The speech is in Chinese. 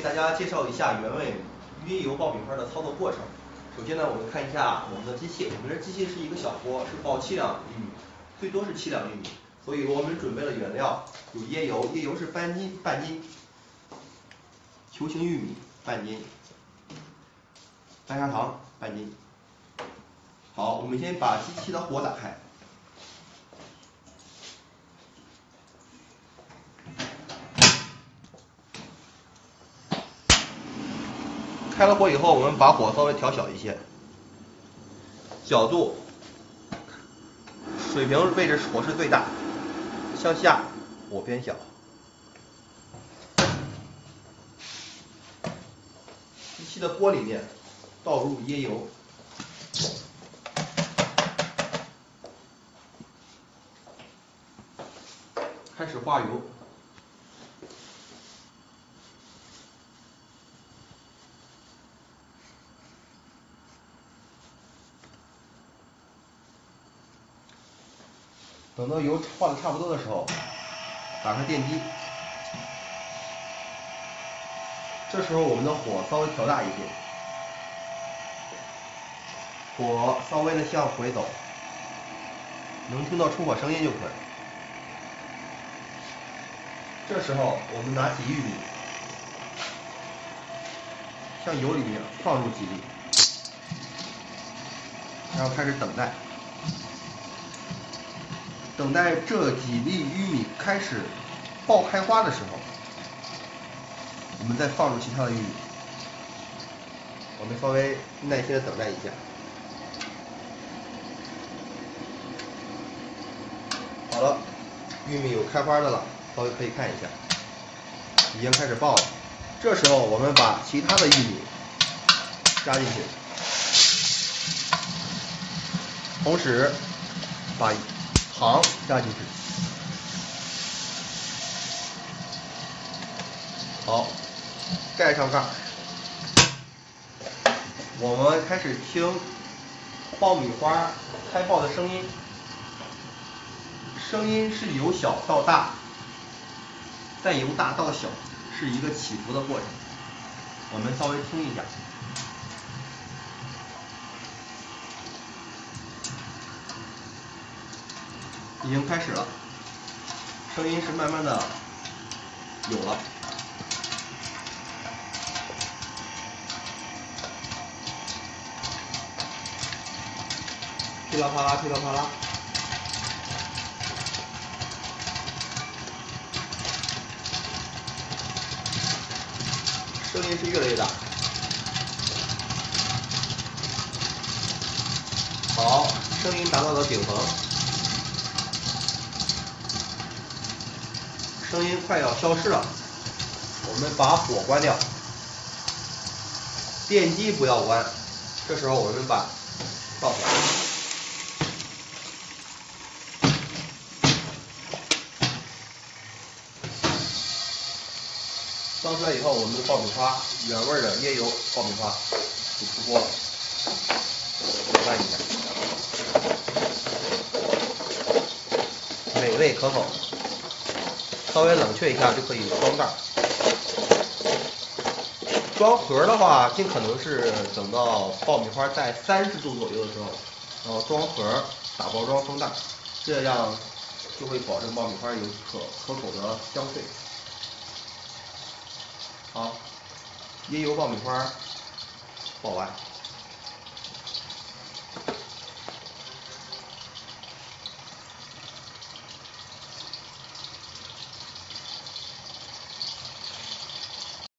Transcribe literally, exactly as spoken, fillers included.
大家介绍一下原味椰油爆米花的操作过程。首先呢，我们看一下我们的机器，我们这机器是一个小锅，是爆七两玉米，最多是七两玉米，所以我们准备了原料有椰油，椰油是半斤半斤，球形玉米半斤，白砂糖半斤。好，我们先把机器的火打开。开了火以后，我们把火稍微调小一些，角度、水平位置火势最大，向下火偏小。机器的锅里面倒入椰油，开始化油。等到油化的差不多的时候，打开电机，这时候我们的火稍微调大一些，火稍微的向回走，能听到出火声音就可以。这时候我们拿起玉米，向油里面放入几粒，然后开始等待。等待这几粒玉米开始爆开花的时候，我们再放入其他的玉米。我们稍微耐心的等待一下。好了，玉米有开花的了，稍微可以看一下，已经开始爆了。这时候我们把其他的玉米加进去，同时把糖加进去。好，盖上盖儿。我们开始听爆米花开爆的声音，声音是由小到大，再由大到小，是一个起伏的过程。我们稍微听一下。已经开始了，声音是慢慢的有了。噼啦啪啦，噼啦啪啦，声音是越来越大。好，声音达到了顶峰。声音快要消失了，我们把火关掉，电机不要关。这时候我们把倒出来，倒出来以后，我们的爆米花原味的椰油爆米花就出锅了，搅拌一下，美味可口。稍微冷却一下就可以装盖。装盒的话，尽可能是等到爆米花在三十度左右的时候，然后装盒打包装封袋，这样就会保证爆米花有可可口的香脆。好，椰油爆米花爆完。